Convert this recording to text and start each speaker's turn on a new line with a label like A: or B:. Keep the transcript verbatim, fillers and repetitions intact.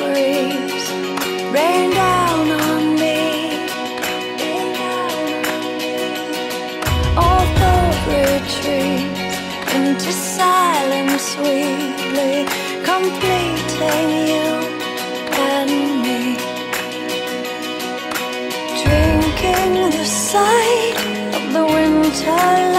A: breeze rain down on me. All thought retreats into silence sweetly, completing you and me. Drinking the sight of the winter